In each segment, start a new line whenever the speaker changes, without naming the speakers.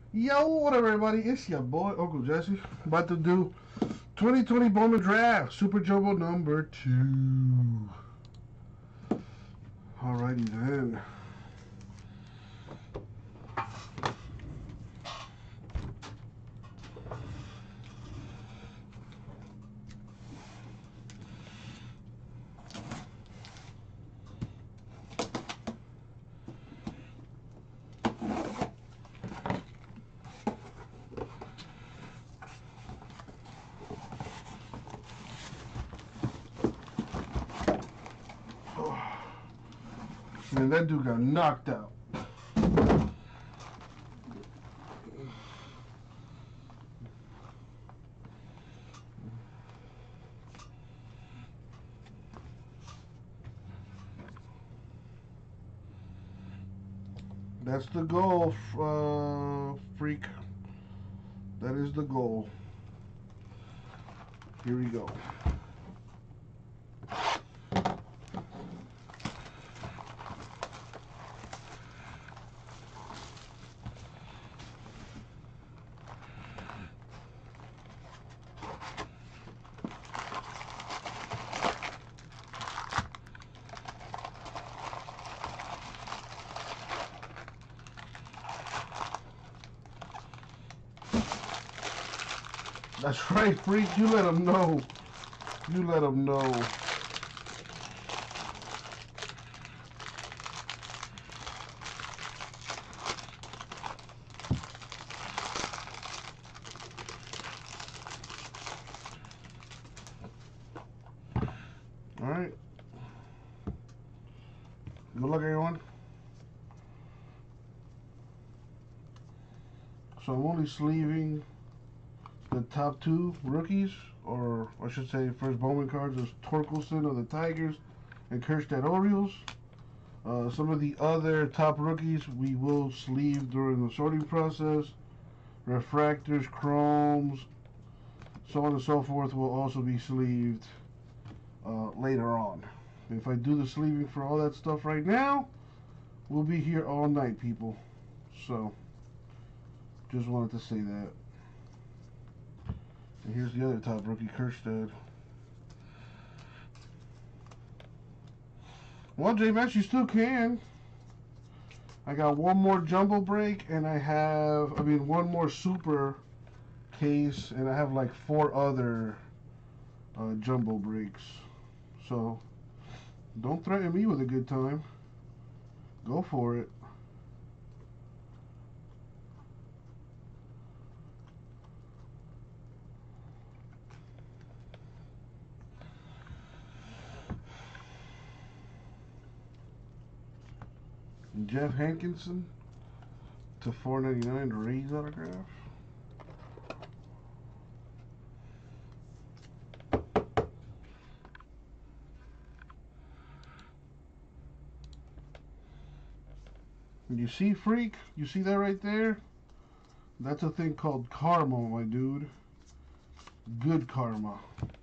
Yo, what up, everybody? It's your boy, Uncle Jesse. About to do 2020 Bowman Draft, Super Jumbo number 2. Alrighty then. Man, that dude got knocked out. That's the goal, freak. That is the goal. Here we go. That's right, freak. You let him know. You let him know. Alright. Good luck, everyone. So I'm only sleeving the top 2 rookies, or I should say first Bowman cards, is Torkelson of the Tigers and Kjerstad Orioles. Some of the other top rookies we will sleeve during the sorting process. Refractors, chromes, so on and so forth will also be sleeved later on. If I do the sleeving for all that stuff right now, we'll be here all night, people. So, just wanted to say that. And here's the other top rookie, Kjerstad. Well, J-Max, you still can. I got one more jumbo break, and one more super case, and I have like 4 other jumbo breaks. So, don't threaten me with a good time. Go for it. Jeff Hankinson to 4.99 Rays autograph. You see, freak? You see that right there? That's a thing called karma, my dude. Good karma.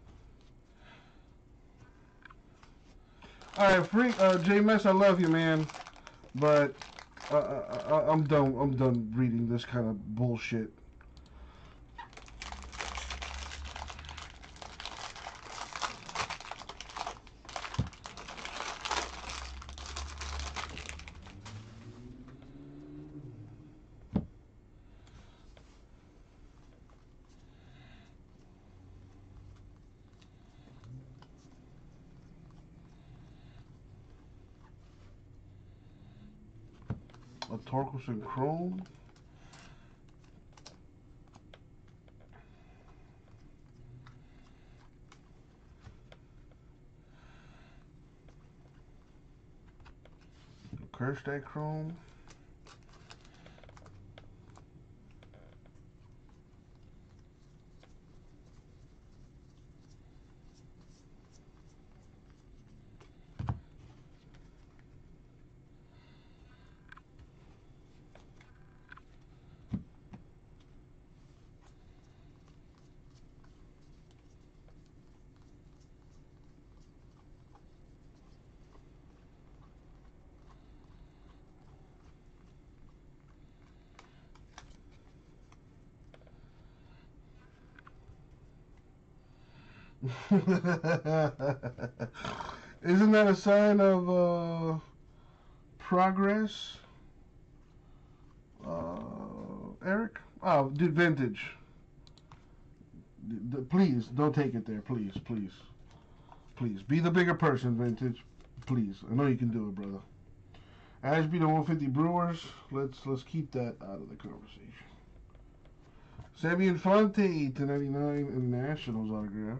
Alright, freak. J-Mess, I love you, man. But I'm done. I'm done reading this kind of bullshit. A Torkelson Chrome. A Kjerstad Chrome. Isn't that a sign of progress, Eric? Oh, dude, vintage. Please don't take it there. Please, please, please. Be the bigger person, vintage. Please, I know you can do it, brother. Ashby to 150 Brewers. Let's keep that out of the conversation. Sammy Infante to 99 in Nationals autograph.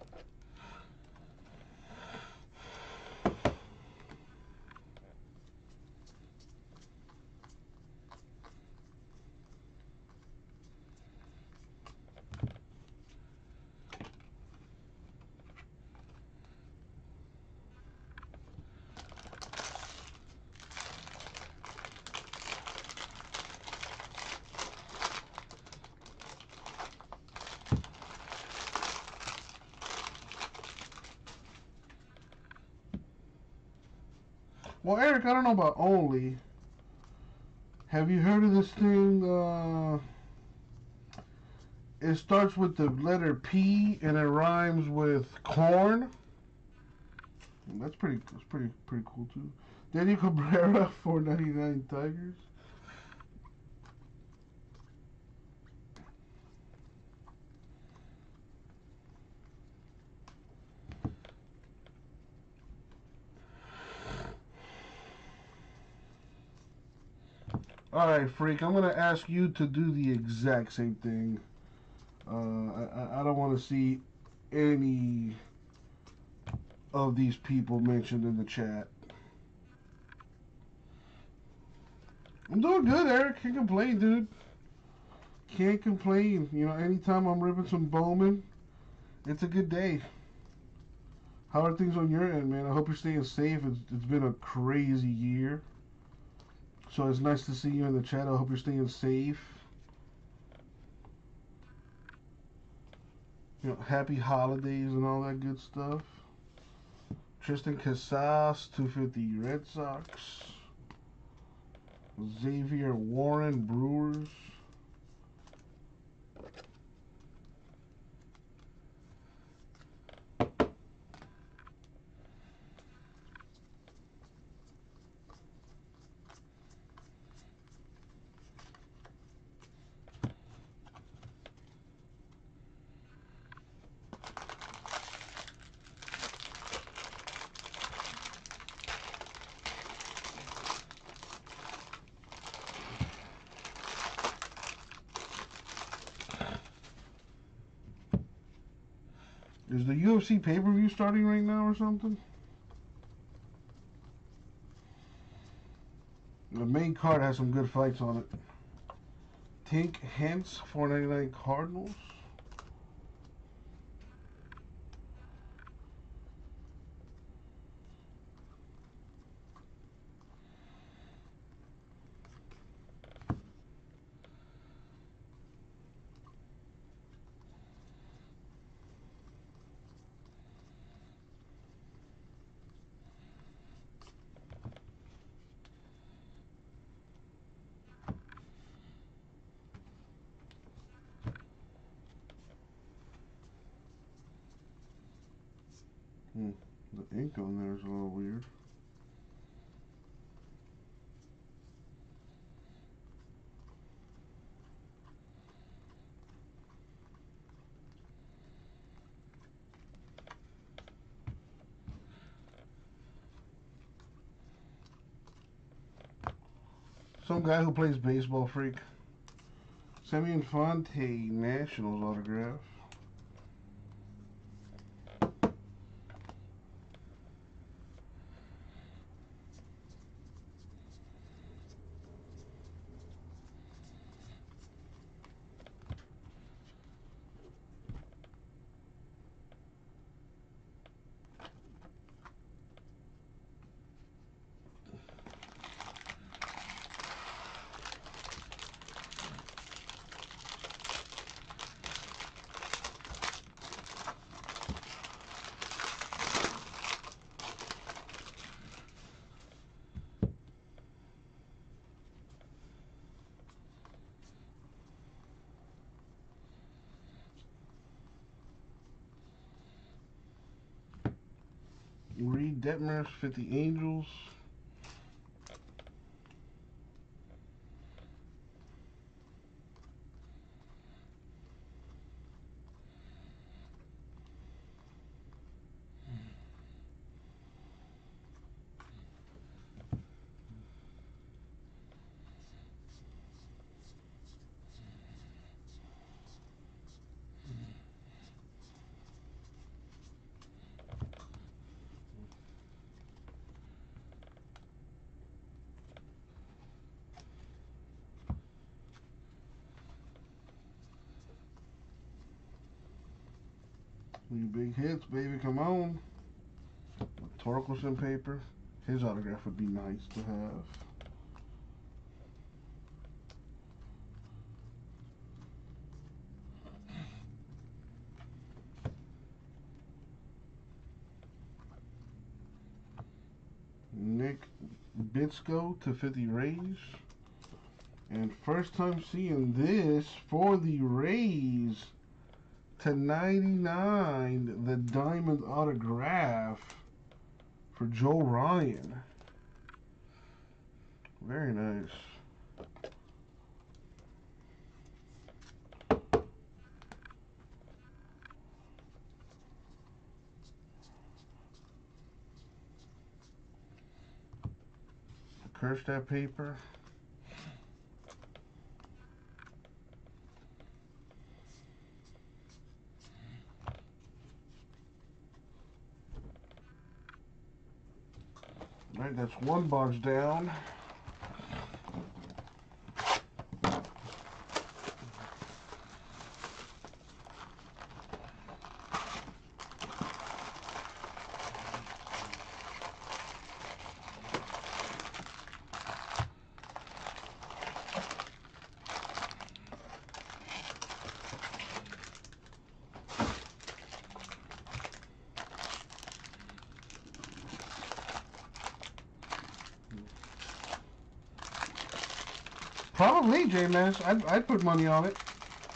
Well, Eric, I don't know about only. Have you heard of this thing? It starts with the letter P and it rhymes with corn. That's pretty cool too. Danny Cabrera, 499 Tigers. Alright, Freak, I'm going to ask you to do the exact same thing. I don't want to see any of these people mentioned in the chat. I'm doing good, Eric. Can't complain, dude. Can't complain. You know, anytime I'm ripping some Bowman, it's a good day. How are things on your end, man? I hope you're staying safe. It's been a crazy year. So it's nice to see you in the chat. I hope you're staying safe. You know, happy holidays and all that good stuff. Tristan Casas, 250 Red Sox. Xavier Warren, Brewers. Is the UFC pay-per-view starting right now or something? The main card has some good fights on it. Tink Hence, 499 Cardinals. The ink on there is a little weird. Some guy who plays baseball, Freak. Sammy Infante, Nationals autograph. Detmers, 50 Angels. You big hits, baby, come on. Torkelson paper. His autograph would be nice to have. Nick Bitsko to 50 Rays. And first time seeing this for the Rays to 99, the diamond autograph for Joe Ryan. Very nice. Kerstad paper. All right, that's one box down. Probably J-Mass. I'd put money on it.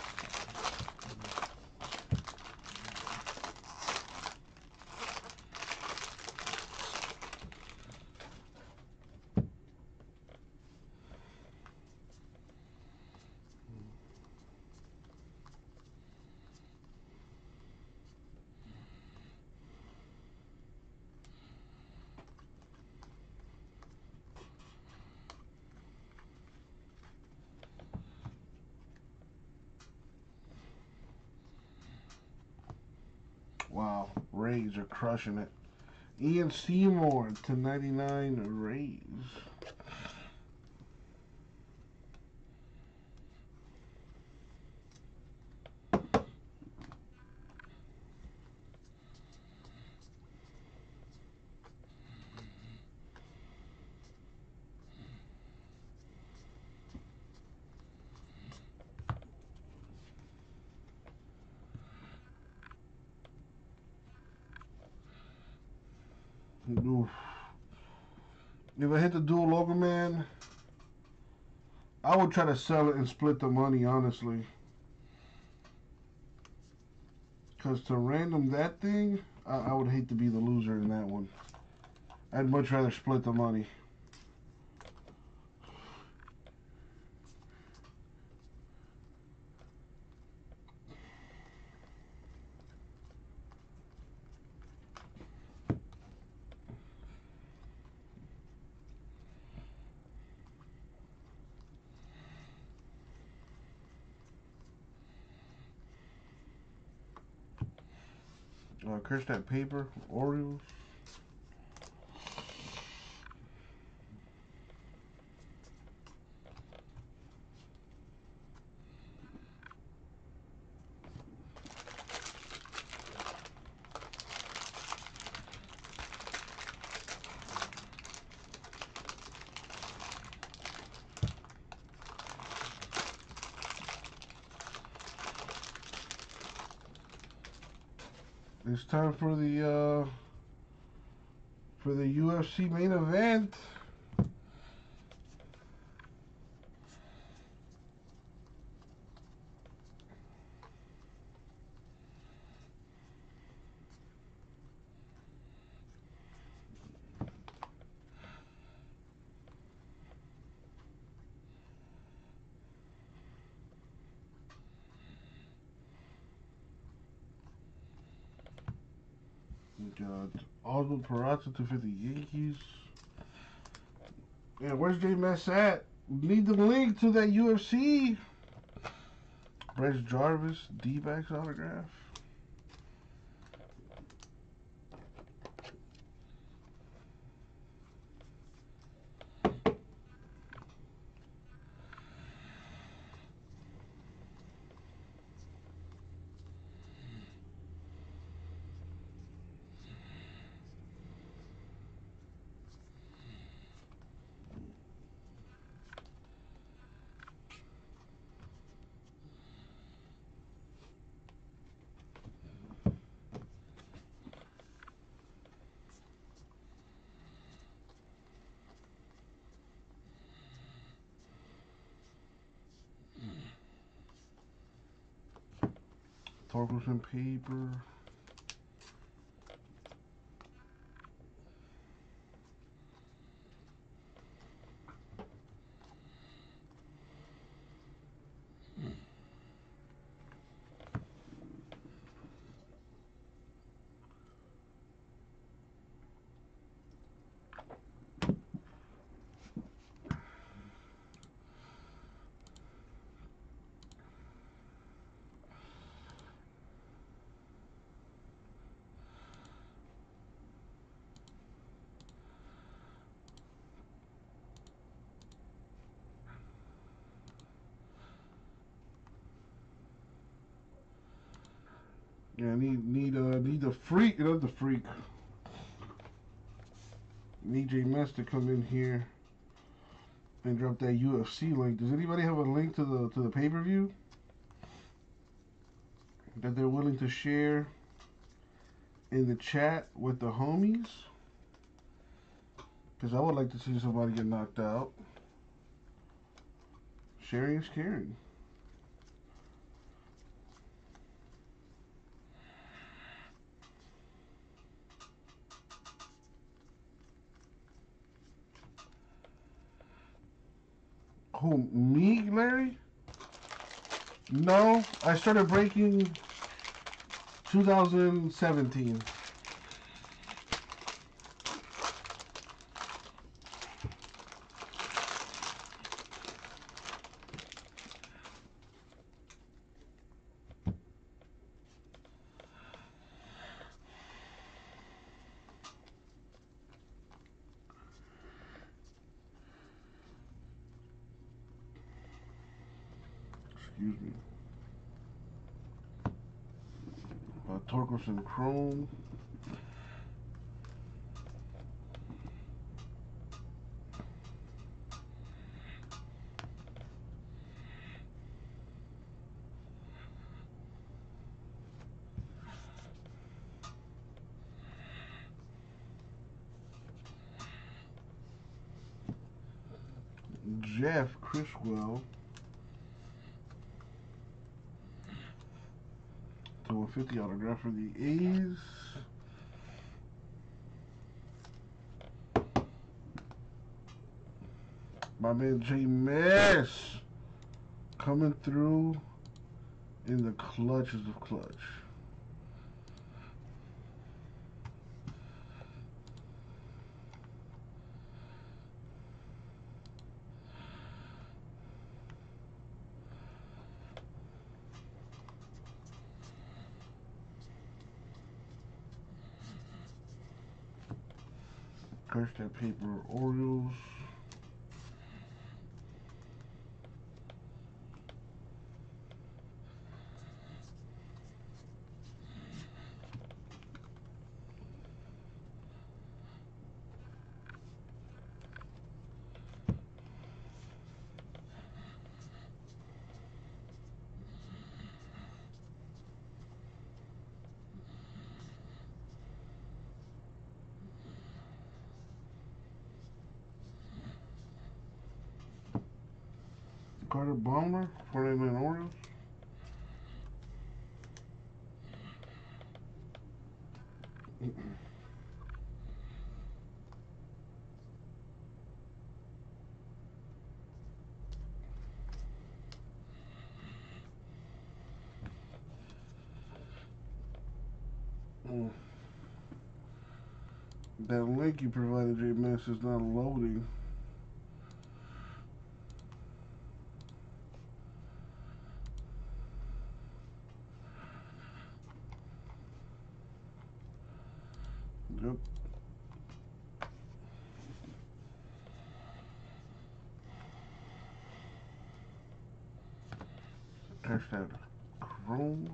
Wow, Rays are crushing it. Ian Seymour to 99 Rays. Oof. If I hit the dual logo, man, I would try to sell it and split the money, honestly. Because to random that thing, I would hate to be the loser in that one. I'd much rather split the money. Curse that paper, Orioles. It's time for the UFC main event. Got Oswald Peraza, 250 Yankees. Yeah, where's J-Mess at? Need the link to that UFC. Bryce Jarvis, D-backs autograph. Torkelson paper. Yeah, need the freak, the freak. Need J-Mess to come in here and drop that UFC link. Does anybody have a link to the pay-per-view that they're willing to share in the chat with the homies? Because I would like to see somebody get knocked out. Sharing is caring. Who, me, Larry? No, I started breaking 2017. Excuse me. Torkelson Chrome. Jeff Criswell. To 150 autograph for the A's. My man J-Mess coming through in the clutches of clutch. Curse that paper Orioles. Carter Balmer, 49 Orioles. That link you provided, J-Mass, is not loading. Yep. Hashtag Chrome.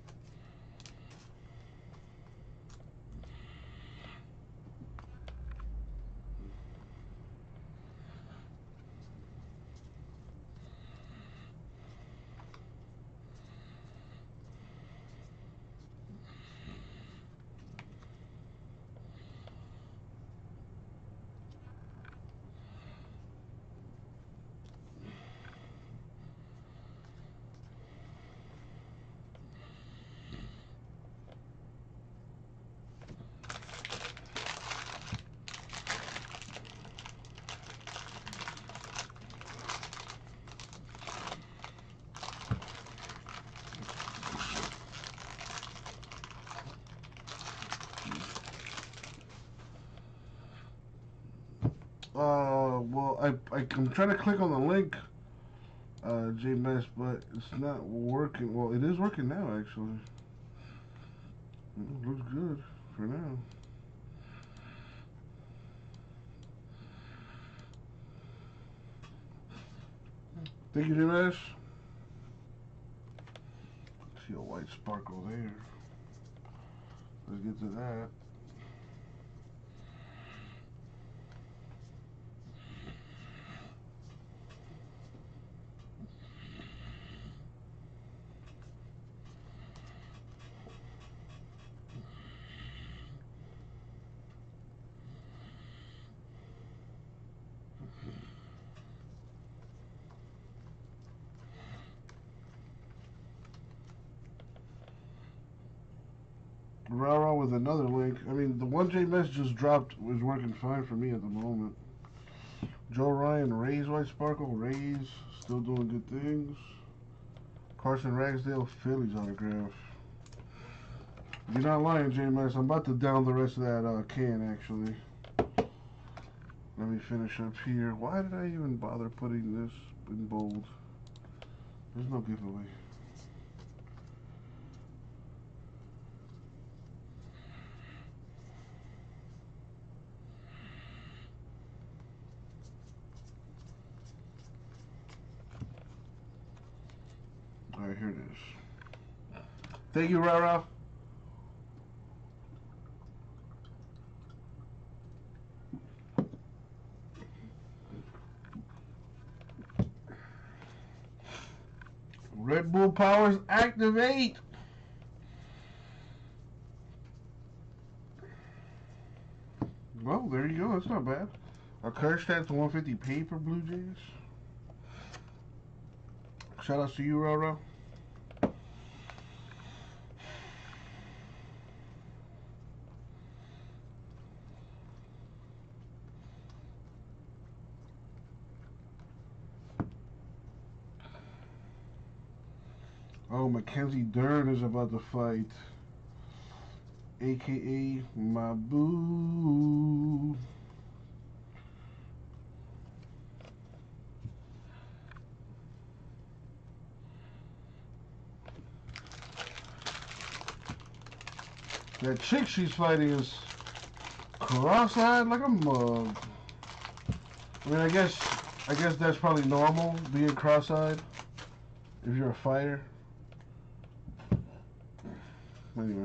Well, I'm trying to click on the link, J-Mass, but it's not working. Well, it is working now, actually. It looks good for now. Thank you, J-Mass. See a white sparkle there. Let's get to that. Rara with another link. I mean, the one J-Mass just dropped was working fine for me at the moment. Joe Ryan, Rays White Sparkle. Rays still doing good things. Carson Ragsdale, Phillies autograph. You're not lying, J-Mass. I'm about to down the rest of that can, actually. Let me finish up here. Why did I even bother putting this in bold? There's no giveaway. Alright, here it is. Thank you, Rara. Red Bull Powers activate. Well, there you go. That's not bad. A Kerstad to 150 paper Blue Jays. Shout outs to you, Rara. Oh, Mackenzie Dern is about to fight. AKA my boo. That chick she's fighting is cross-eyed like a mug. I mean, I guess that's probably normal, being cross-eyed, if you're a fighter. Anyway.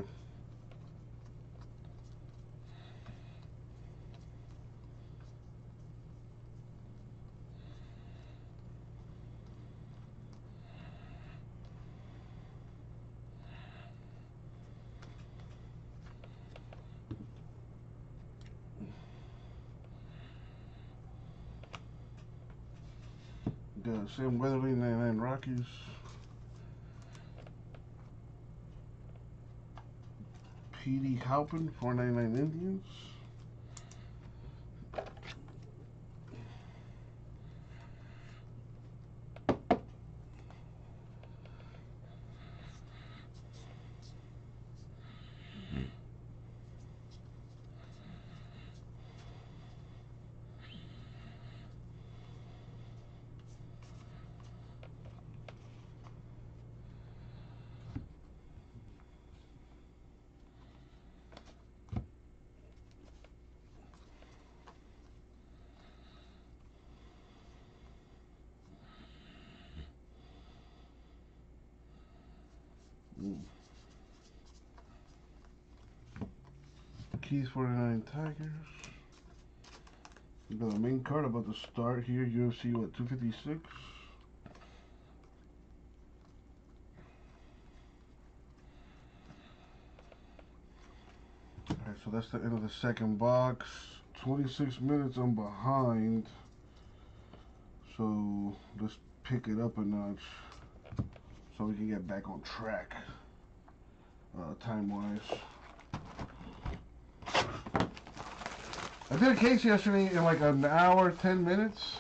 Got Sam Weatherly, 99 Rockies. P.D. Halpin, 499 Indians. Keys 49 Tigers. We got the main card about to start here. UFC, what, 256? Alright, so that's the end of the second box. 26 minutes I'm behind. So let's pick it up a notch so we can get back on track time-wise. I did a case yesterday in like an hour, 10 minutes.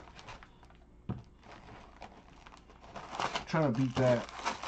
Trying to beat that.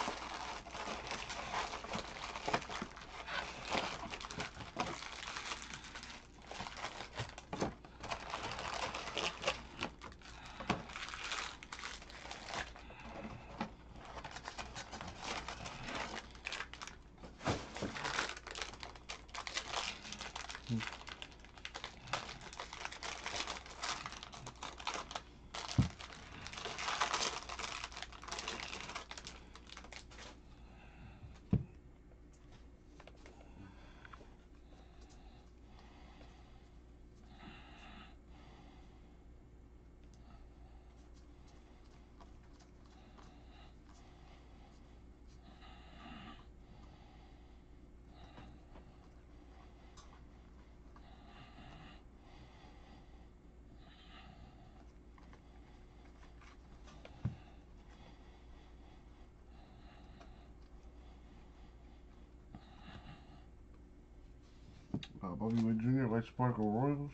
Bobby Witt Jr., White Sparkle Royals.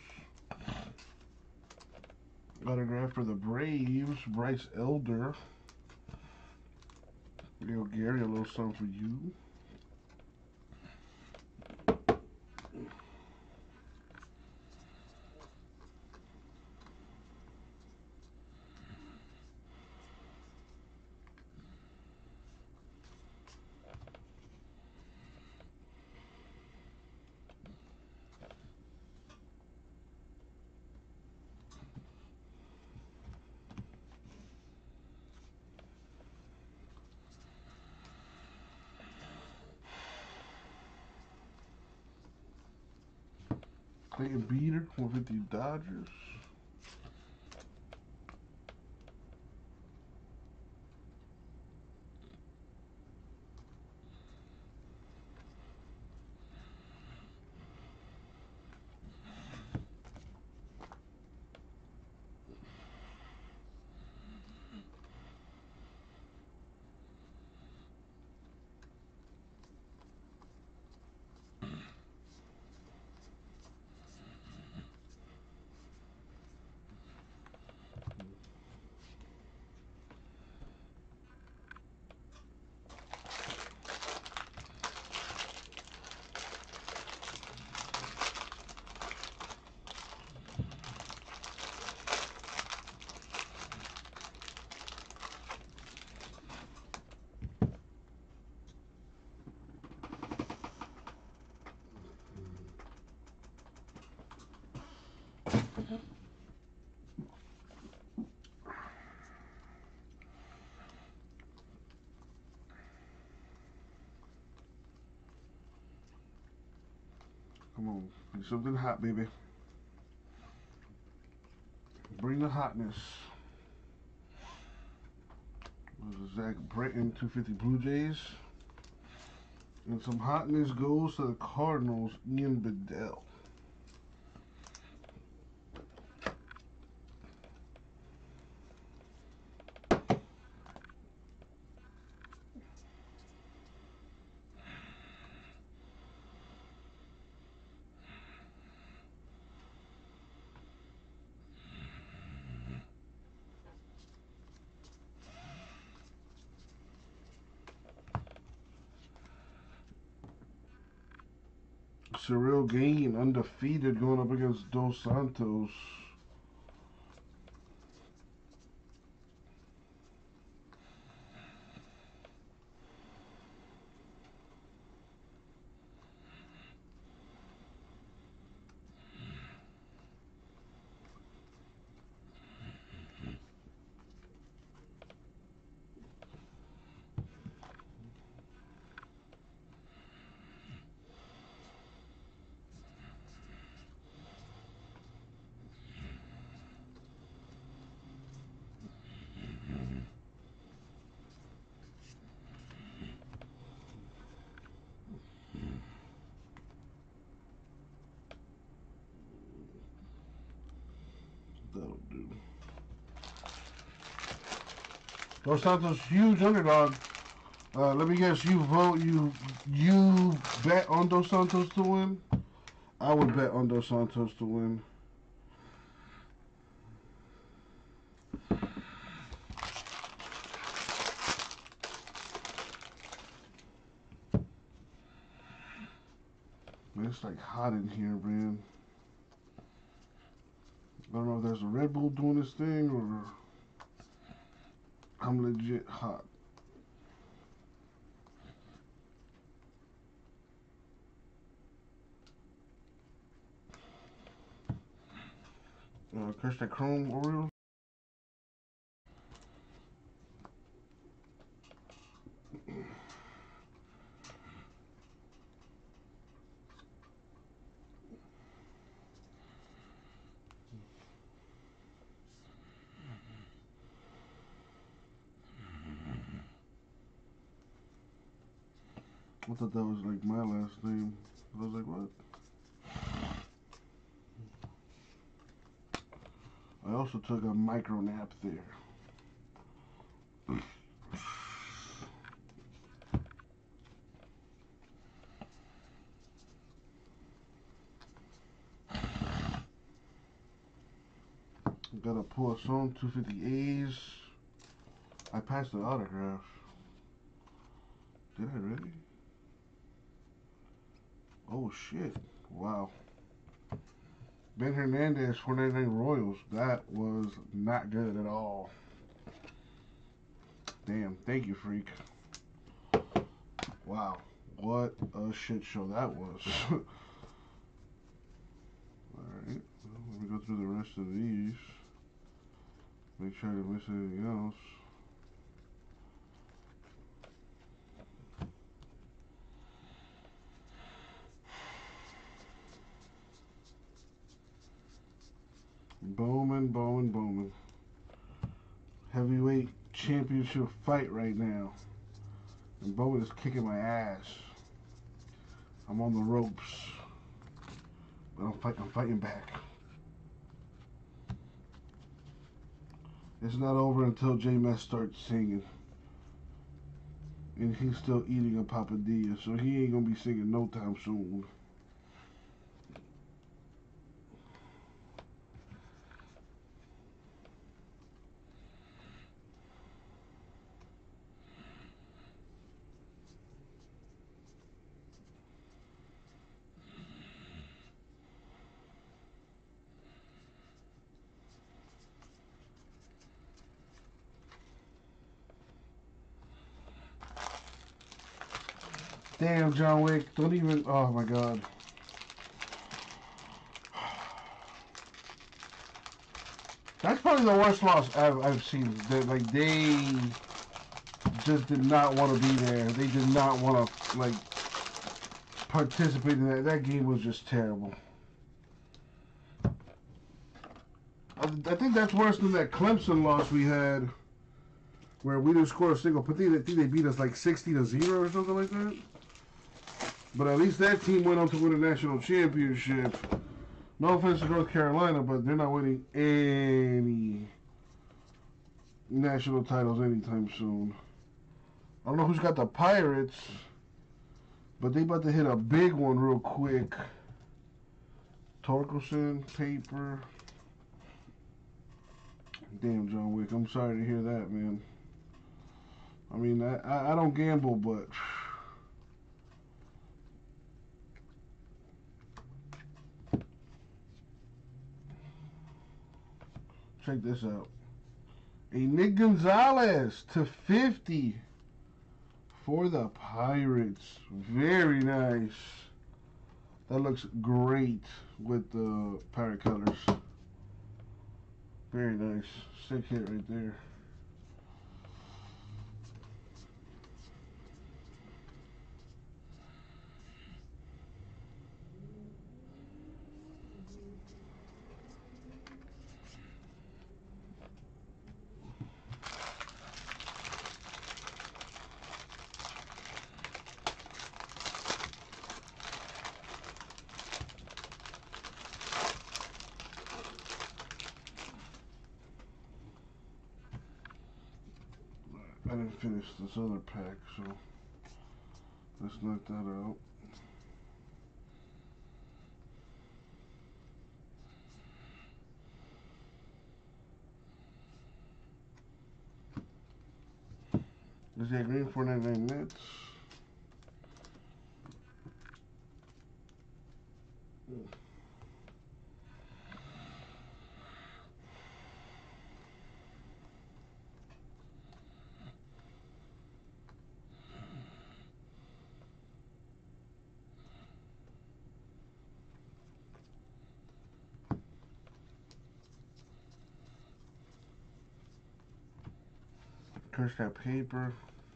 Autograph for the Braves, Bryce Elder. Yo, Gary, a little something for you. Clayton Beater, 150 Dodgers. Come on, be something hot, baby. Bring the hotness. Zach Britton, 250 Blue Jays. And some hotness goes to the Cardinals, Ian Bedell. Cyril Gain, undefeated, going up against Dos Santos. Dos Santos, huge underdog. Let me guess, you bet on Dos Santos to win? I would bet on Dos Santos to win. Man, it's like hot in here, man. I don't know if there's a Red Bull doing this thing or I'm legit hot. Crush that Chrome Oreo. I thought that was like my last name. I was like, what? I also took a micro nap there. Got a Poisson 250As. I passed the autograph. Did I really? Oh shit. Wow. Ben Hernandez 499 Royals. That was not good at all. Damn. Thank you, freak. Wow. What a shit show that was. Alright. Well, let me go through the rest of these. Make sure I didn't miss anything else. Bowman. Heavyweight championship fight right now. And Bowman is kicking my ass. I'm on the ropes. But I'm fighting back. It's not over until J-Mess starts singing. And he's still eating a papadilla, so he ain't gonna be singing no time soon. Damn, John Wick, don't even, oh my god. That's probably the worst loss I've seen. Like, they just did not want to be there. They did not want to, like, participate in that. That game was just terrible. I think that's worse than that Clemson loss we had, where we didn't score a single. But I think they beat us like 60-0 or something like that. But at least that team went on to win a national championship. No offense to North Carolina, but they're not winning any national titles anytime soon. I don't know who's got the Pirates, but they about to hit a big one real quick. Torkelson, paper. Damn, John Wick. I'm sorry to hear that, man. I mean, I don't gamble, but check this out. A Nick Gonzalez /50 for the Pirates. Very nice. That looks great with the Pirate colors. Very nice. Sick hit right there. I didn't finish this other pack, so let's knock that out. Is that green 499 nets? Curse that paper.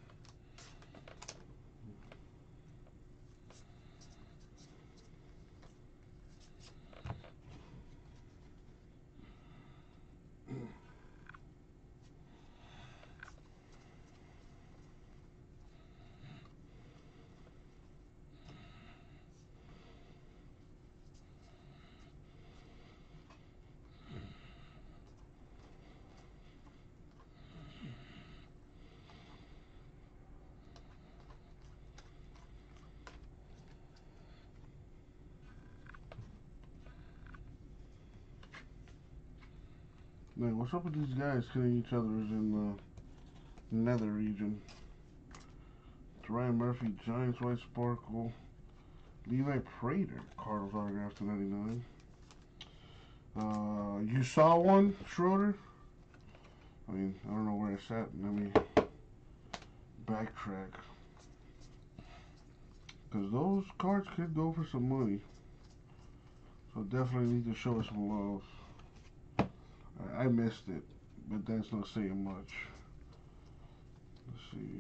Man, what's up with these guys killing each other in the nether region? It's Ryan Murphy, Giants, White Sparkle, Levi Prater, Cardinals autograph to 99. You saw one, Schroeder? I mean, I don't know where it's at. Let me backtrack. Because those cards could go for some money. So definitely need to show us some love. I missed it, but that's not saying much. Let's see.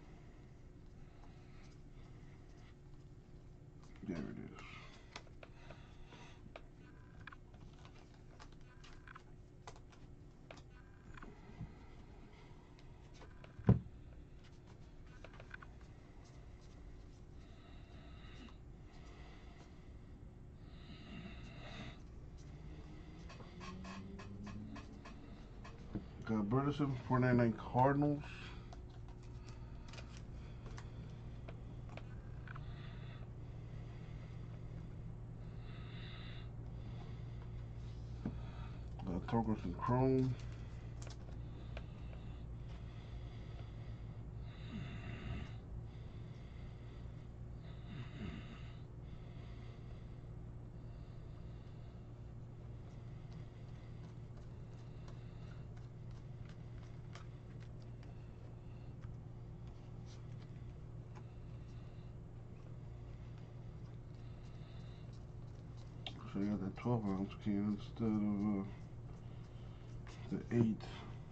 There it is. Got Burleson, 499 Cardinals. Got Torkelson Chrome. So you got that 12-ounce can instead of the 8.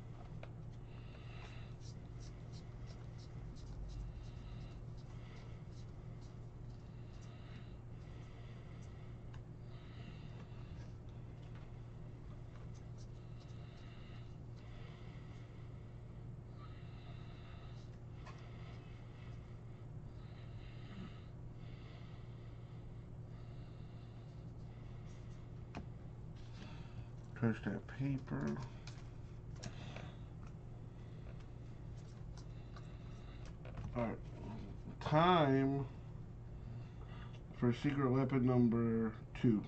Touch that paper. Alright. Time for secret weapon number 2.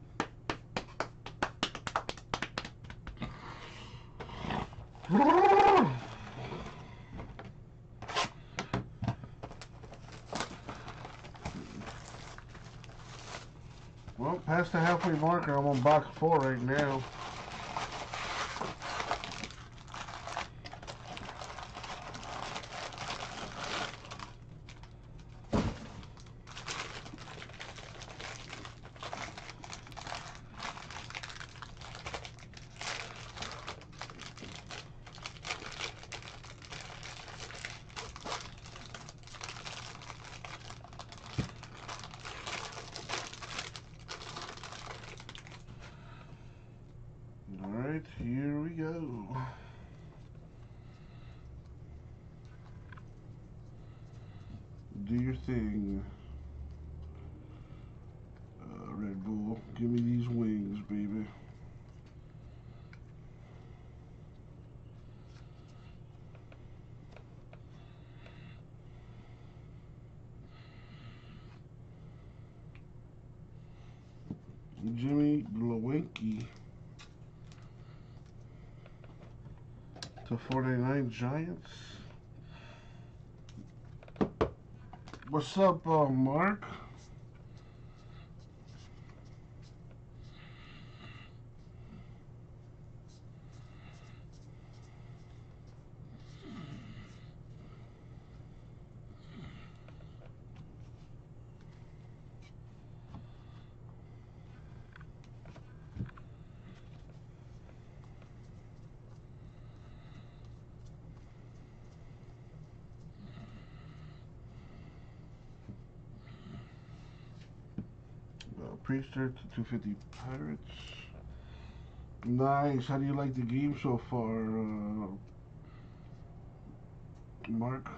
Well, past the halfway marker. I'm on box 4 right now. Alright, here we go. Do your thing. Red Bull, give me these wings, baby. Jimmy Glowinski to 49 Giants. What's up, Mark? Priester to 250 Pirates. Nice. How do you like the game so far, Mark?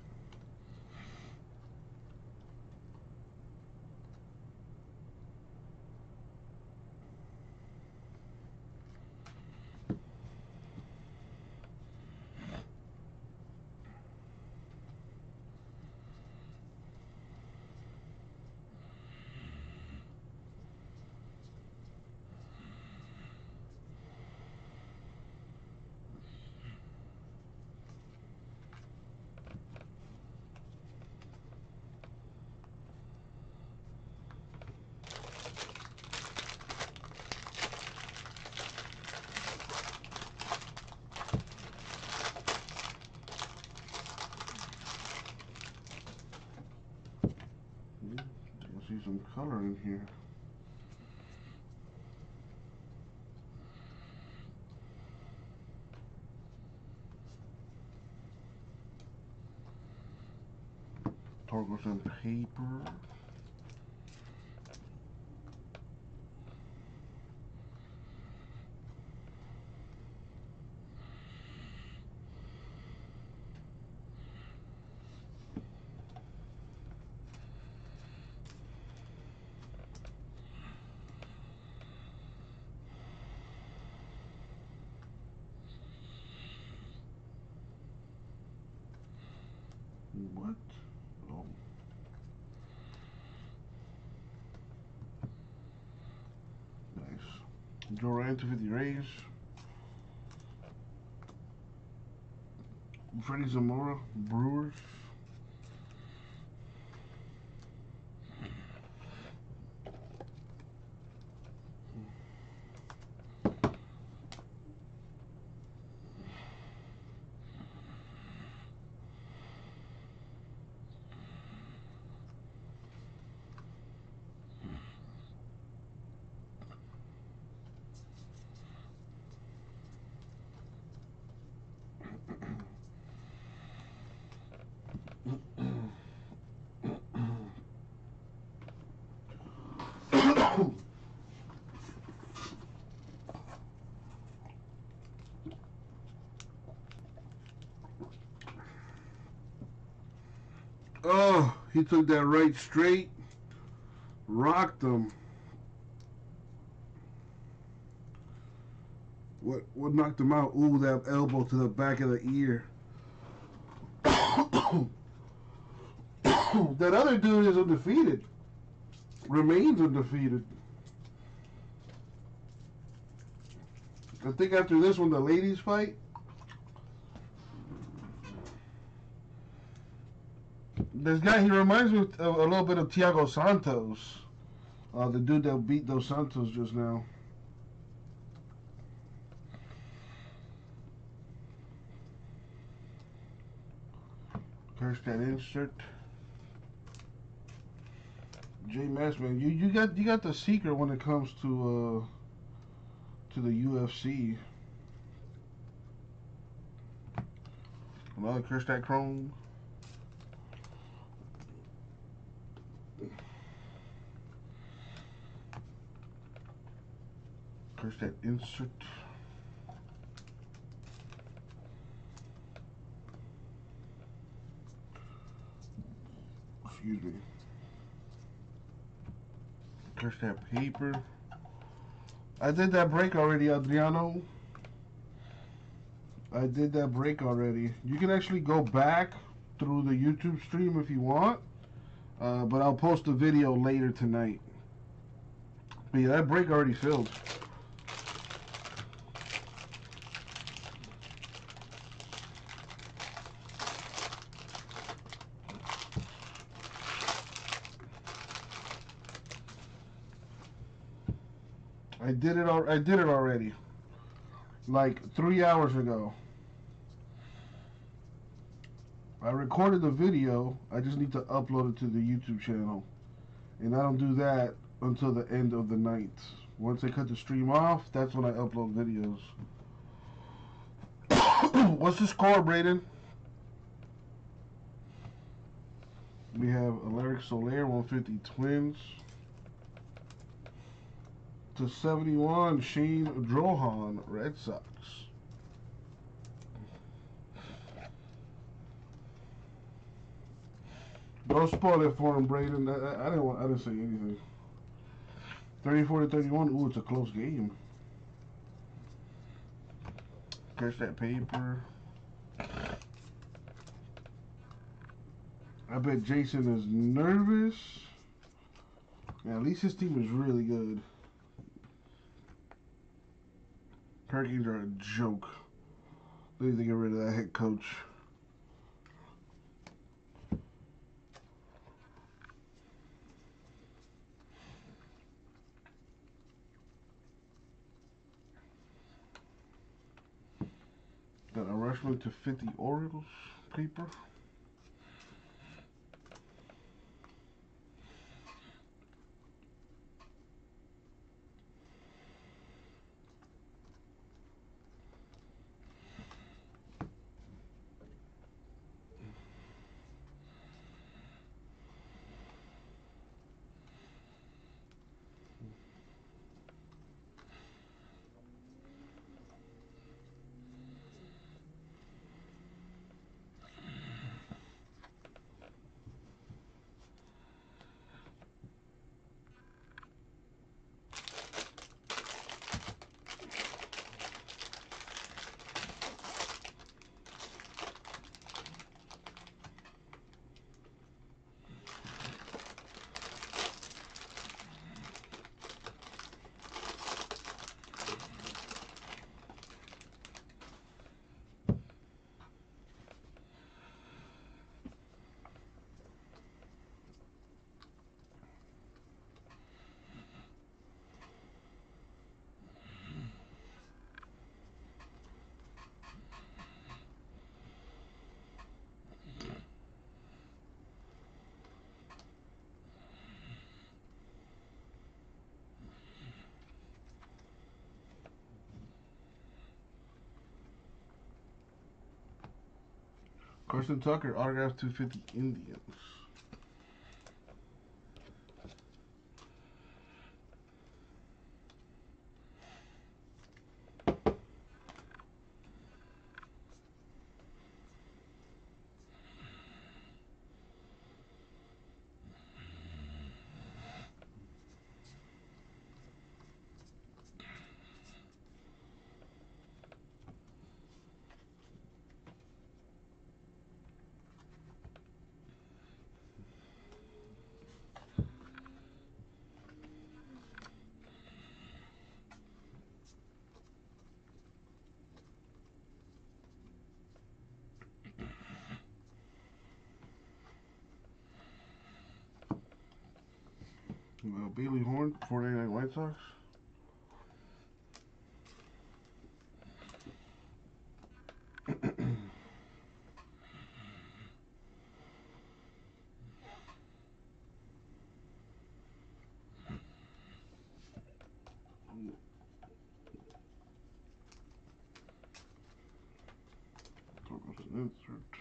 I see some color in here. Torkelson paper. What? Oh. Nice. Durant to 50 Rays. Freddie Zamora, Brewers. Oh, he took that right straight, rocked him. What knocked him out? Ooh, that elbow to the back of the ear. That other dude is undefeated. Remains undefeated. I think after this one, the ladies fight. This guy, he reminds me of a little bit of Thiago Santos. The dude that beat Dos Santos just now. Curse that insert. J Massman, you got the secret when it comes to the UFC. Another curse that chrome. Curse that insert. Excuse me. Curse that paper. I did that break already, Adriano. I did that break already. You can actually go back through the YouTube stream if you want. But I'll post a video later tonight. But yeah, that break already filled. I did it. I did it already. Like 3 hours ago. I recorded the video. I just need to upload it to the YouTube channel, and I don't do that until the end of the night. Once I cut the stream off, that's when I upload videos. What's the score, Braden? We have Aleric Soler, 150 Twins. To 71, Shane Drohan, Red Sox. Don't spoil it for him, Braden. I didn't say anything. 34 to 31. Ooh, it's a close game. Catch that paper. I bet Jason is nervous. Yeah, at least his team is really good. Hurricanes are a joke. They need to get rid of that head coach. Got a Rushman to 50 Orioles paper. Carson Tucker, autograph 250 Indians. Bailey Horn, 49 White Sox. Insert.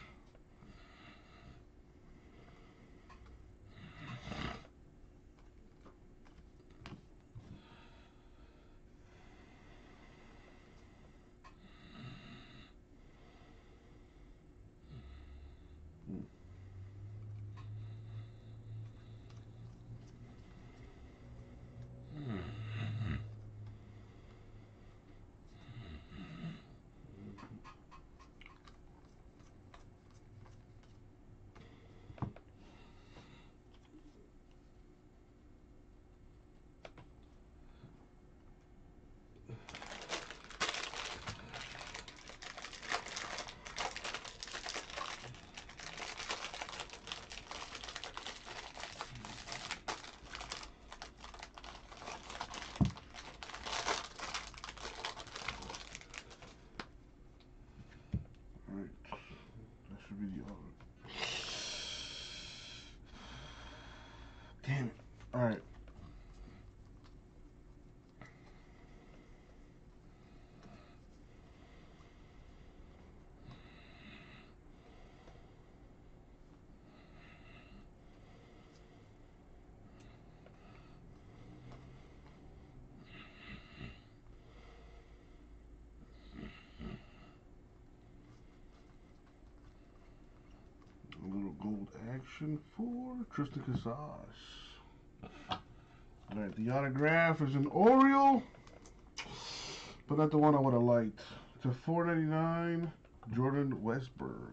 Damn it. Alright. A little gold action for Tristan Casas. Alright, the autograph is an Oriole, but not the one I would have liked. It's a $4.99 Jordan Westberg.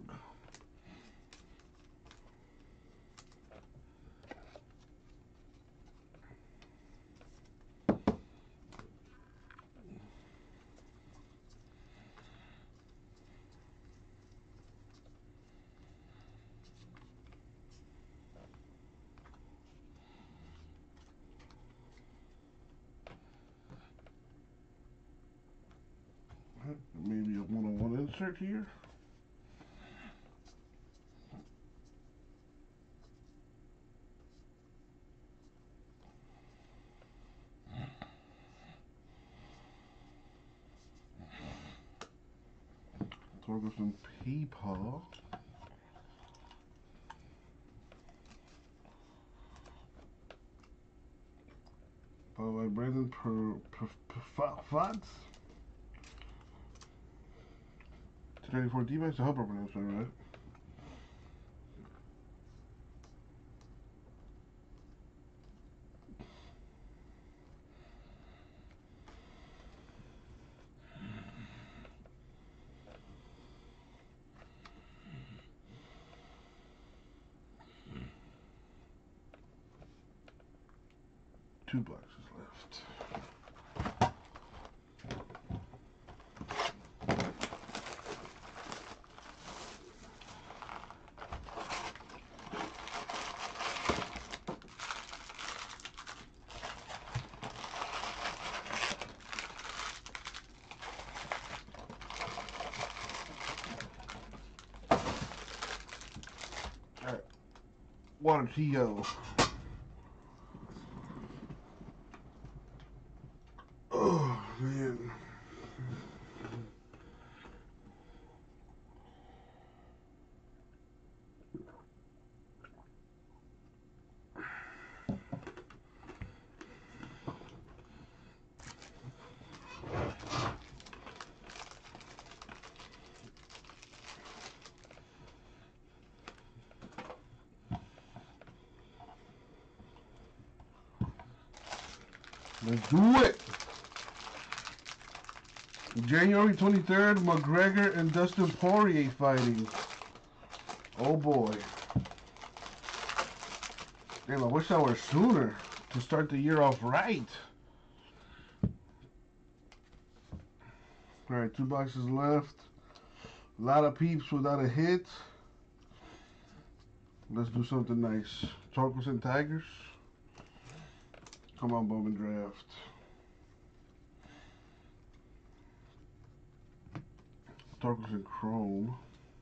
Maybe a one-on-one insert here. Torkelson Peepaw. Followed by Brandon Pfaadt. 294 D-backs. I hope I pronounced that right. Two boxes left. All right, Water T.O. Oh, man. Let's do it. January 23rd, McGregor and Dustin Poirier fighting. Oh boy. Damn, I wish I were sooner to start the year off right. Alright, two boxes left. A lot of peeps without a hit. Let's do something nice. Torkelson Tigers. Come on, Bowman Draft. Torkelson Chrome.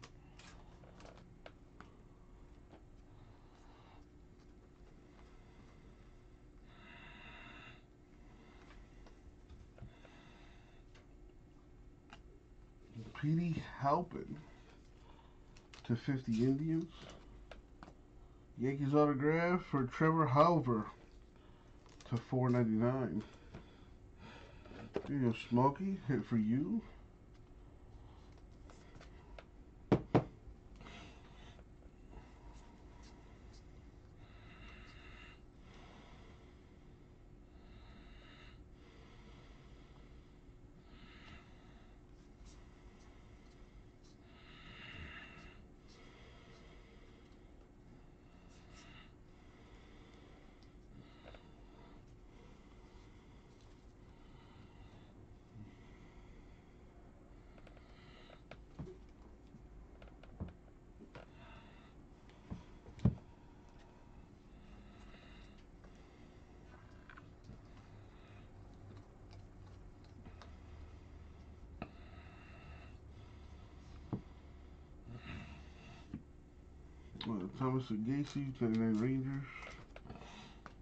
Petey Halpin to 50 Indians. Yankees autograph for Trevor Hauver to $4.99. Here you go, Smokey. Hit for you. Thomas Gacy, 29 Rangers.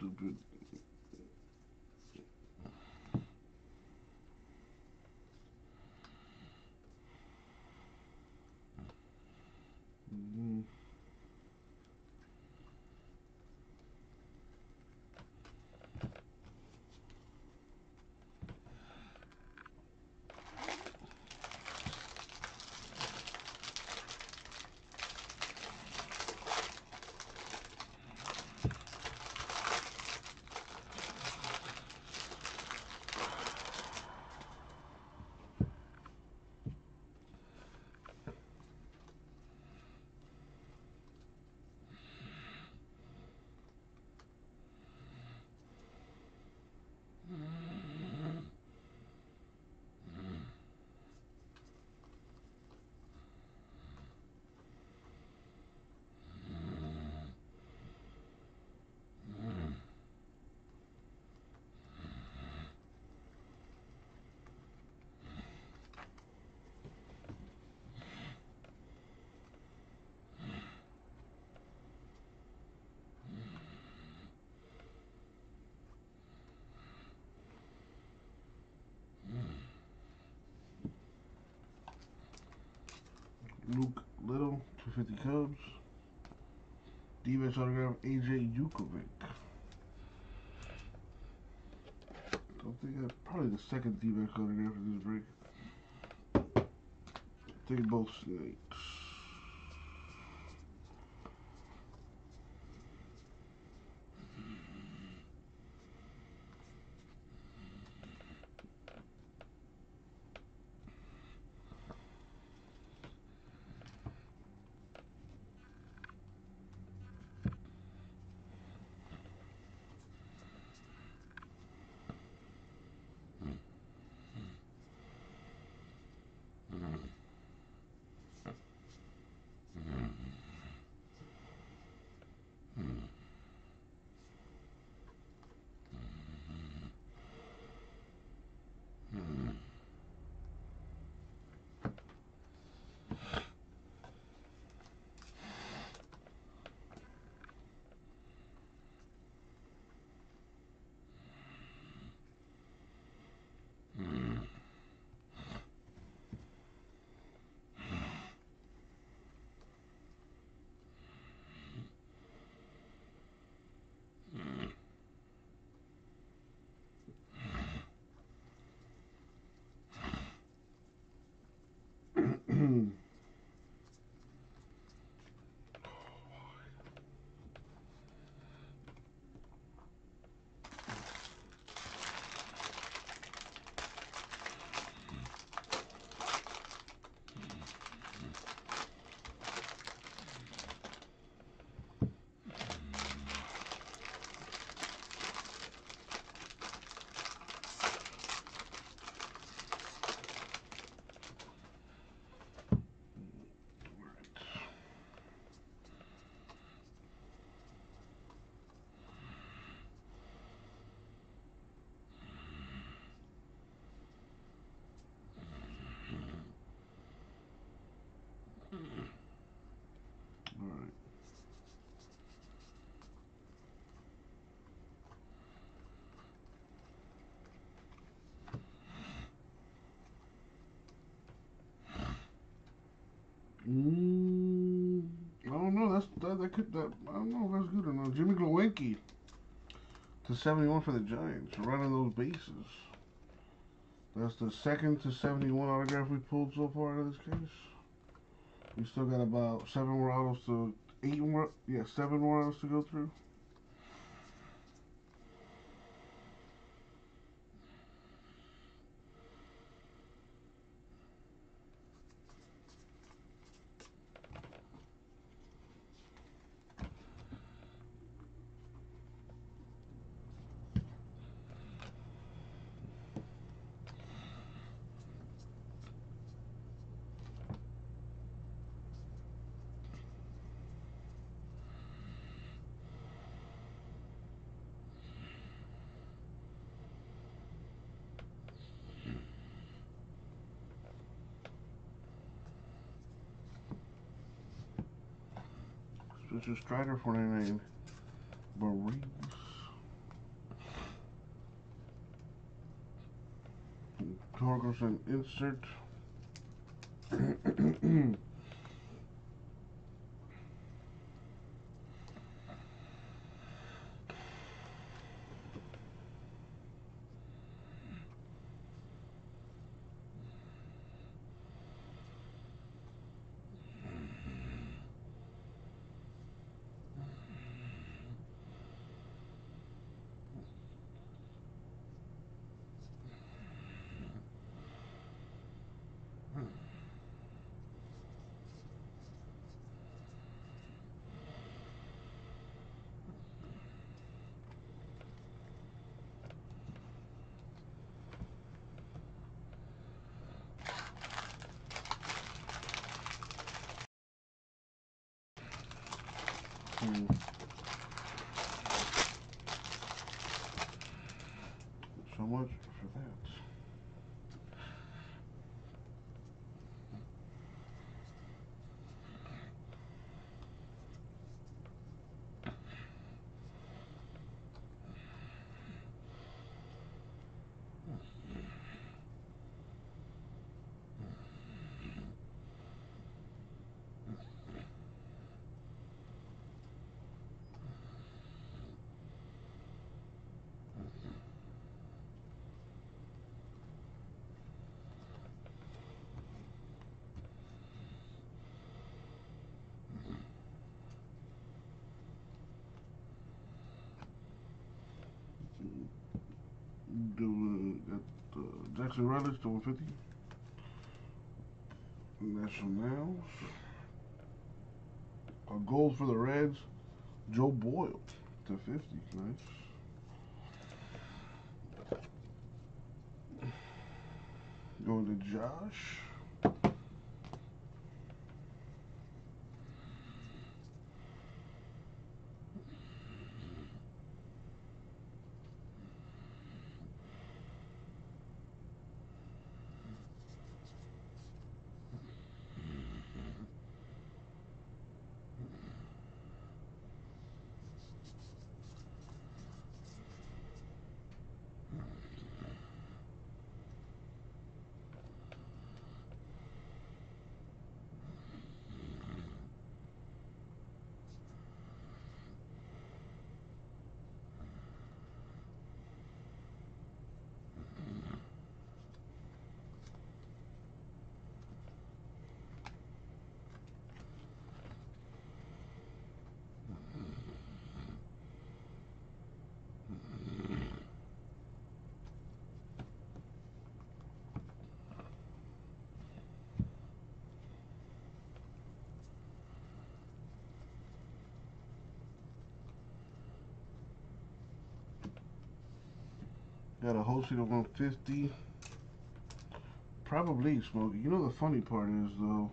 Stupid. Mm-hmm. Luke Little, 250 Cubs. D-backs autograph, AJ Yukovic. Don't think that's probably the second D-backs autograph of this break. I think both snakes. Alright. I don't know. That could I don't know if that's good or not. Jimmy Glowinski to 71 for the Giants, running those bases. That's the second to 71 autograph we pulled so far out of this case. We still got about 7 more autos to go through. Spencer Strider, 49. Maurice. Torkelson insert. So much for that. Jackson Rutledge to 150. Nationals. A gold for the Reds. Joe Boyle to 50. Nice. Going to Josh. Got a whole sheet of 150. Probably Smokey. You know the funny part is though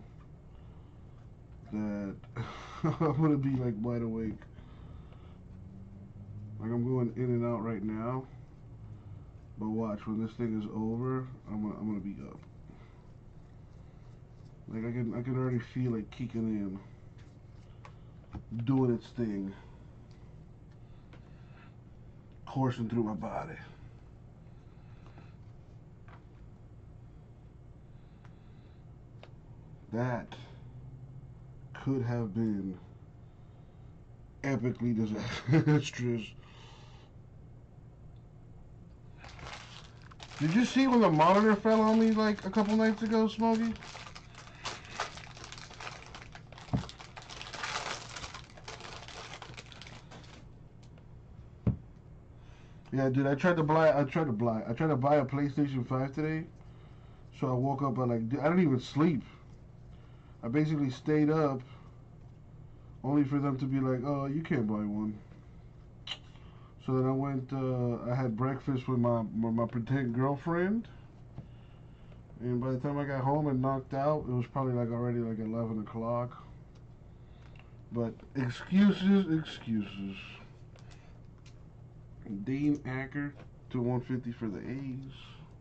that I'm gonna be like wide awake. Like I'm going in and out right now. But watch, when this thing is over, I'm gonna be up. Like I can already feel it kicking in, doing its thing, coursing through my body. That could have been epically disastrous. Did you see when the monitor fell on me like a couple nights ago, Smokey? Yeah, dude. I tried to buy a PlayStation 5 today. So I woke up at like I didn't even sleep. I basically stayed up only for them to be like, "Oh, you can't buy one." So then I went. I had breakfast with my pretend girlfriend, and by the time I got home and knocked out, it was probably like already like 11 o'clock. But excuses. Dean Acker to 150 for the A's.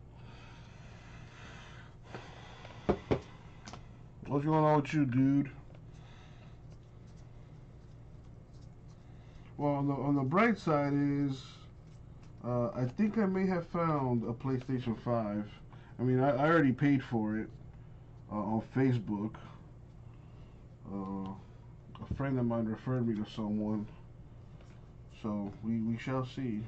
What's going on with you, dude? Well, on the bright side is, I think I may have found a PlayStation 5 I mean, I already paid for it on Facebook. A friend of mine referred me to someone, so we shall see.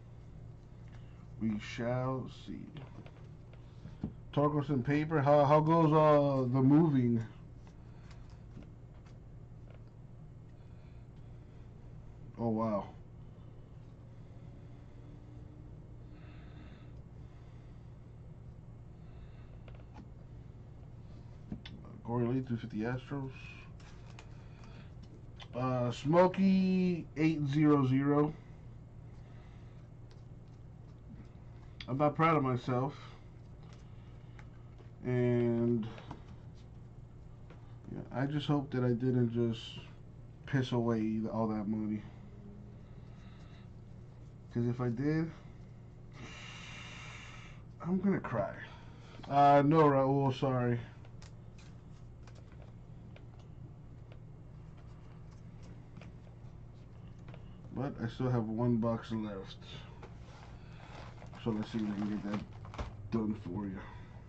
We shall see. Torkelson paper. How goes the moving? Oh wow. Corey Lee 250 Astros. Smokey 800. I'm not proud of myself, and yeah, I just hope that I didn't just piss away all that money. Because if I did, I'm gonna cry. No, Raul, sorry. But I still have one box left. So let's see if I can get that done for you.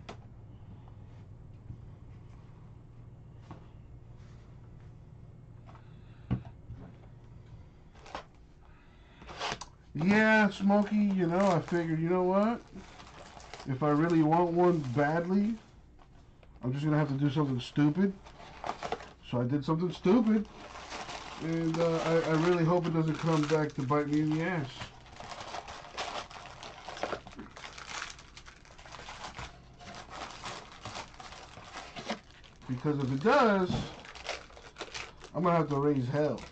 Yeah, Smokey, you know, I figured, you know what? If I really want one badly, I'm just going to have to do something stupid. So I did something stupid. And I really hope it doesn't come back to bite me in the ass. Because if it does, I'm going to have to raise hell.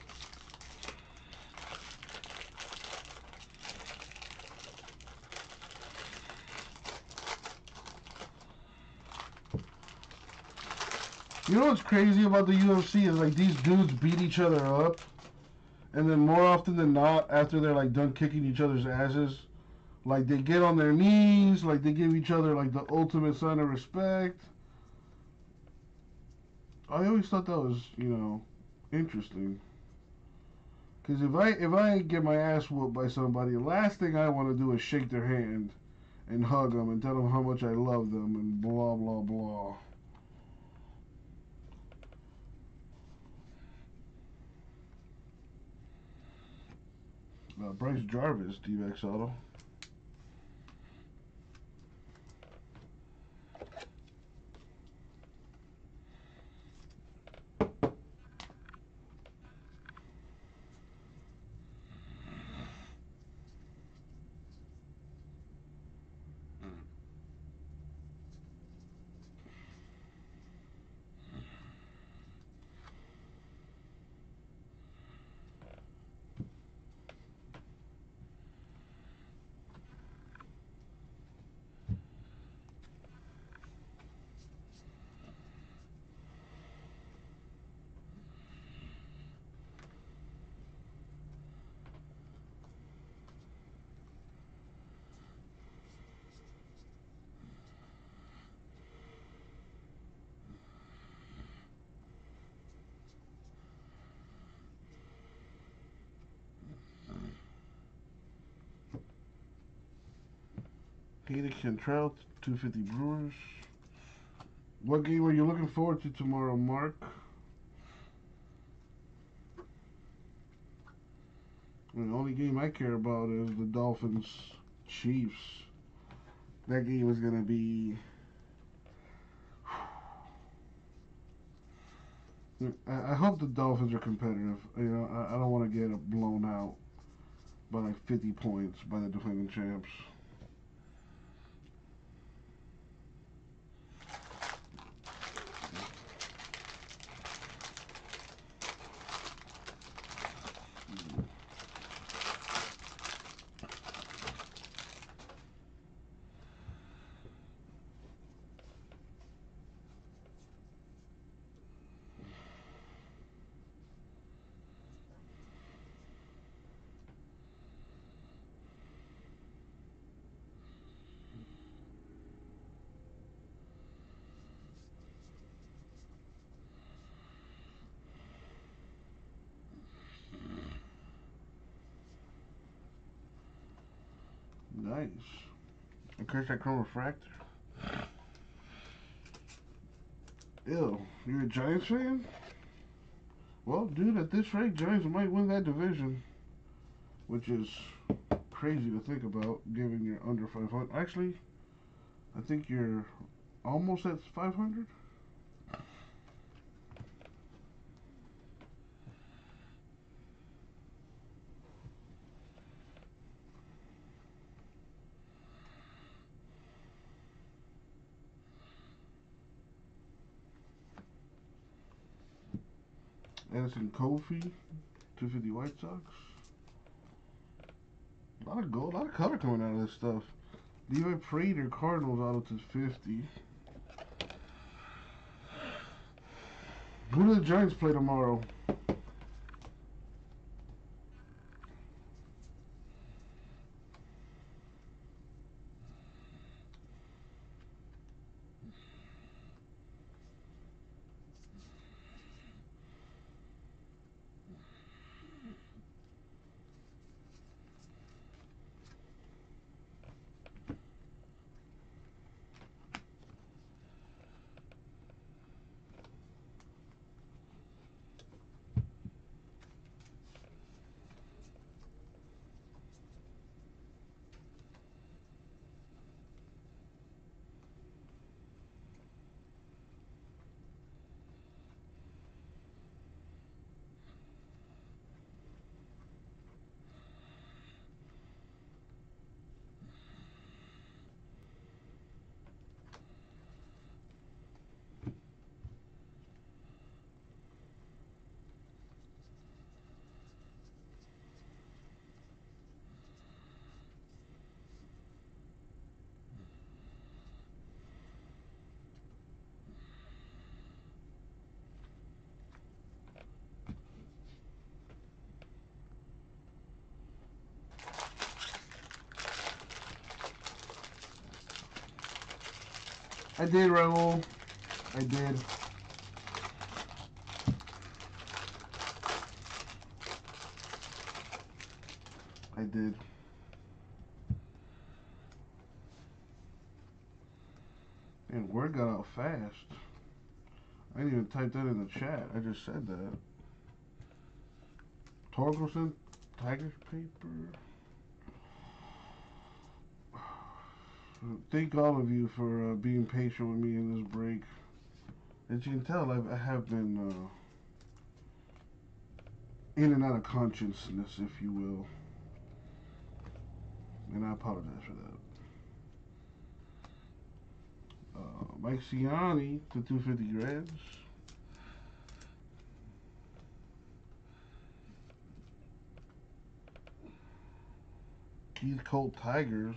You know what's crazy about the UFC is like these dudes beat each other up, and then more often than not, after they're like done kicking each other's asses, like they get on their knees, like they give each other like the ultimate sign of respect. I always thought that was, you know, interesting. Cause if I get my ass whooped by somebody, the last thing I want to do is shake their hand and hug them and tell them how much I love them and blah blah blah. Bryce Jarvis, D-Vex Auto. Peter Cantrell, 250 Brewers. What game are you looking forward to tomorrow, Mark? The only game I care about is the Dolphins Chiefs. That game is gonna be. I hope the Dolphins are competitive. You know, I don't want to get blown out by like 50 points by the defending champs. Nice. And catch that Chrome Refractor. Ew, you're a Giants fan? Well, dude, at this rate, Giants might win that division, which is crazy to think about, given you're under 500. Actually, I think you're almost at 500. Edison Kofi, 250 White Sox. A lot of gold, a lot of color coming out of this stuff. Levi Prater, Cardinals, auto to 50. Who do the Giants play tomorrow? I did, Raul. I did. I did. And word got out fast. I didn't even type that in the chat. I just said that. Torkelson, Tiger paper. Thank all of you for being patient with me in this break. As you can tell, I have been in and out of consciousness, if you will. And I apologize for that. Mike Ciani to 250 Reds. Keith Cole Tigers.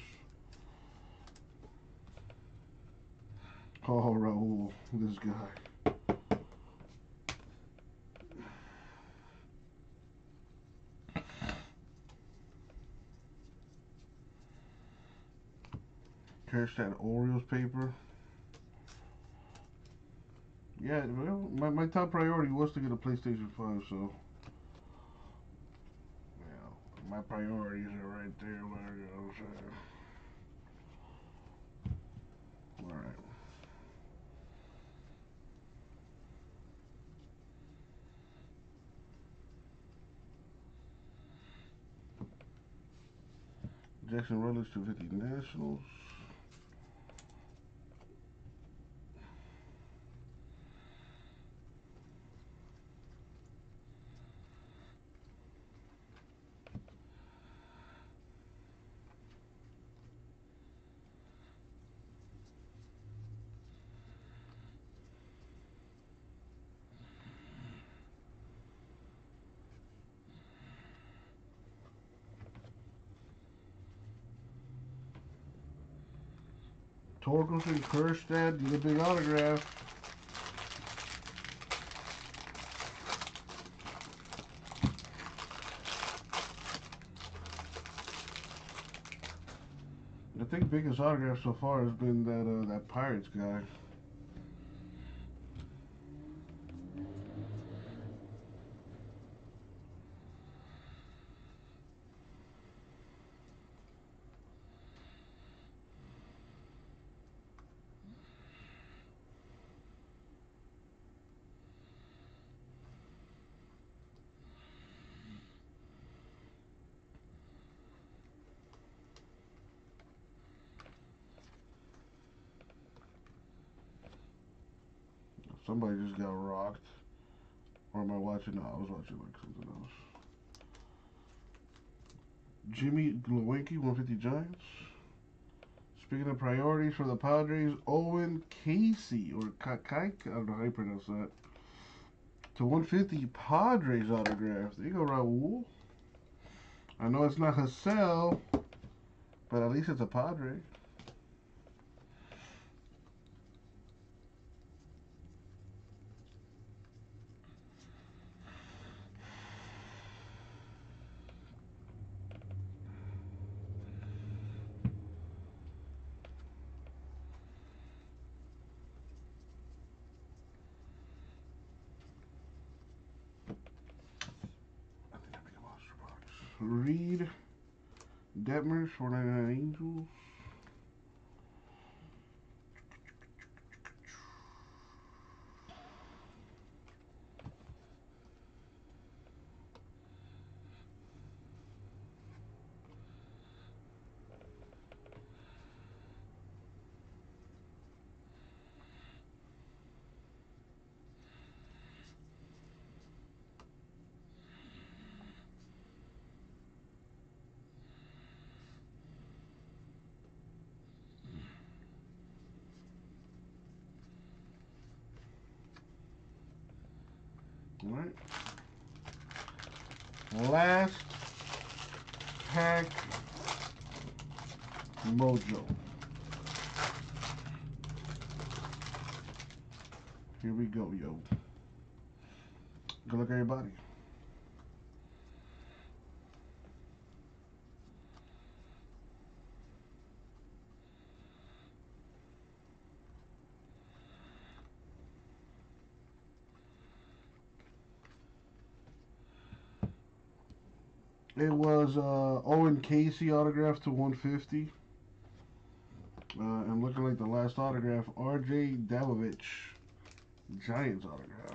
Oh, Raul, this guy. Kerstad Orioles paper. Yeah, well, my top priority was to get a PlayStation 5, so yeah, my priorities are right there. Where it goes. All right. Jackson Rutledge 250 Nationals. Torkelson, Kerstad, need a big autograph. I think biggest autograph so far has been that Pirates guy. Somebody just got rocked. Or am I watching? No, I was watching like something else. Jimmy Glowinski, 150 Giants. Speaking of priorities for the Padres, Owen Casey, or Kakai, I don't know how you pronounce that. To 150 Padres autograph. There you go, Raul. I know it's not Hassel, but at least it's a Padre. Reed Detmers, 499 Angels. All right. Last pack Mojo. Here we go, yo. Good luck, everybody. It was Owen Casey autograph to 150. And looking like the last autograph, R.J. Davidovich, Giants autograph.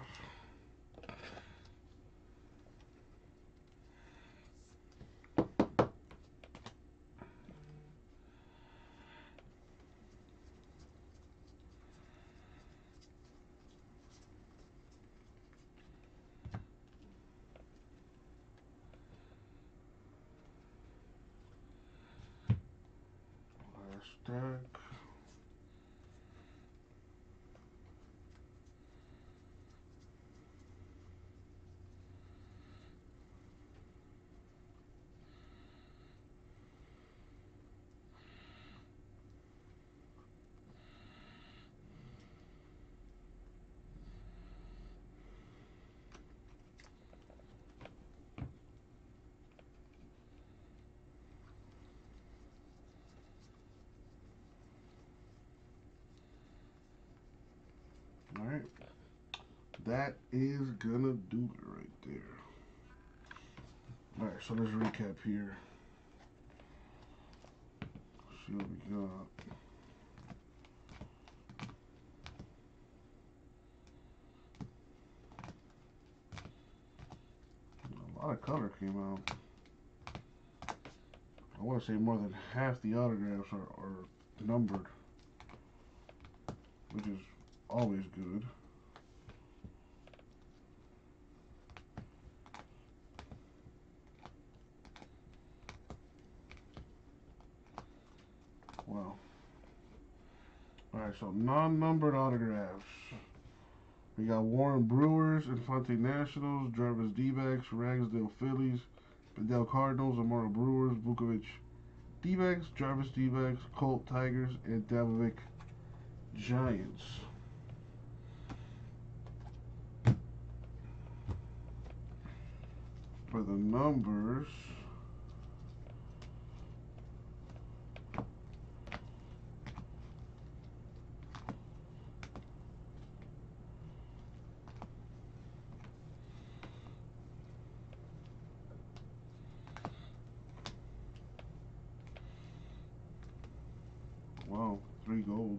Last stack. All right. That is gonna do it right there. All right, so let's recap here. See what we got. A lot of color came out. I want to say more than half the autographs are numbered, which is always good. Wow. Alright, so non-numbered autographs. We got Warren Brewers, Infante Nationals, Jarvis D-backs, Ragsdale Phillies, Bedell Cardinals, Amaro Brewers, Vukovic D-backs, Jarvis D-backs, Colt Tigers, and Davidovic Giants. For the numbers, wow, 3 golds.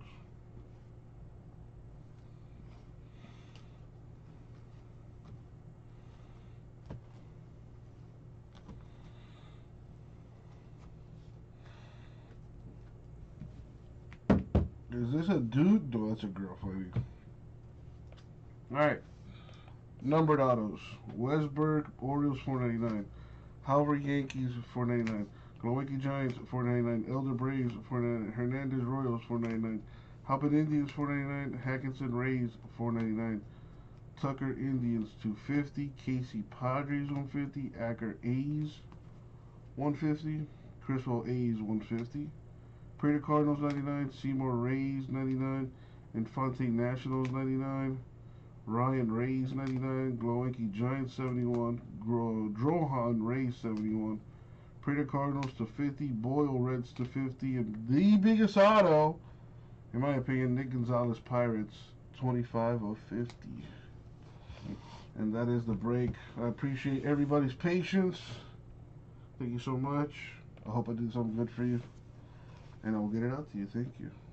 Is this a dude? No, that's a girl fighting. All right. Numbered autos. Westberg, Orioles, 499. Halver, Yankees, 499. Glowinky, Giants, 499. Elder Braves, 499. Hernandez, Royals, 499. Hoppin' Indians, 499. Hackinson, Rays, 499. Tucker, Indians, 250. Casey, Padres, 150. Acker, A's, 150. Criswell, A's, 150. Prater, Cardinals, 99. Seymour, Rays, 99. Infante, Nationals, 99. Ryan, Rays, 99. Glowinky, Giants, 71. Drohan, Rays, 71. Prater, Cardinals to 50. Boyle, Reds to 50. And the biggest auto, in my opinion, Nick Gonzalez, Pirates, 25 of 50. And that is the break. I appreciate everybody's patience. Thank you so much. I hope I did something good for you. And I will get it out to you. Thank you.